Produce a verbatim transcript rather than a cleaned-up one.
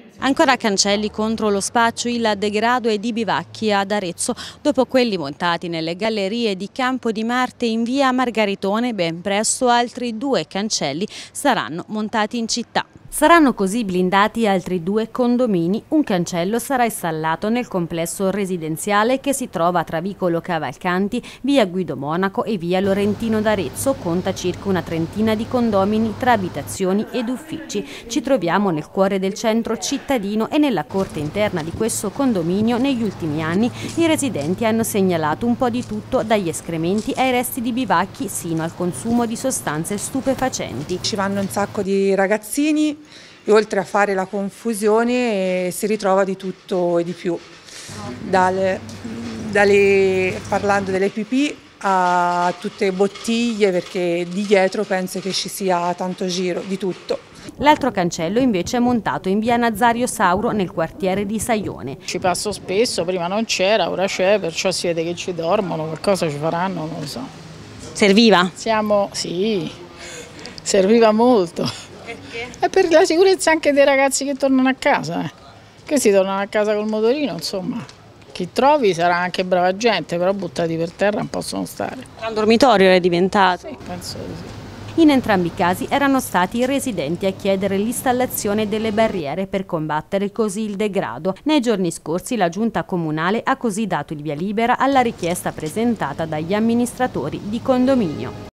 Ancora cancelli contro lo spaccio, il degrado e di bivacchi ad Arezzo. Dopo quelli montati nelle gallerie di Campo di Marte in via Margaritone, ben presto altri due cancelli saranno montati in città. Saranno così blindati altri due condomini. Un cancello sarà installato nel complesso residenziale che si trova tra Vicolo Cavalcanti, via Guido Monaco e via Lorentino d'Arezzo. Conta circa una trentina di condomini tra abitazioni ed uffici. Ci troviamo nel cuore del centro cittadino e nella corte interna di questo condominio negli ultimi anni i residenti hanno segnalato un po' di tutto, dagli escrementi ai resti di bivacchi sino al consumo di sostanze stupefacenti. Ci vanno un sacco di ragazzini e oltre a fare la confusione si ritrova di tutto e di più, dalle, dalle, parlando delle pipì a tutte le bottiglie, perché di dietro penso che ci sia tanto giro di tutto. L'altro cancello invece è montato in via Nazario Sauro nel quartiere di Saione. Ci passo spesso, prima non c'era, ora c'è, perciò si vede che ci dormono, qualcosa ci faranno, non lo so. Serviva? Siamo, sì, serviva molto. Perché? È per la sicurezza anche dei ragazzi che tornano a casa, eh. Che si tornano a casa col motorino, insomma. Chi trovi sarà anche brava gente, però buttati per terra non possono stare. Un dormitorio è diventato? Sì, penso di sì. In entrambi i casi erano stati i residenti a chiedere l'installazione delle barriere per combattere così il degrado. Nei giorni scorsi la giunta comunale ha così dato il via libera alla richiesta presentata dagli amministratori di condominio.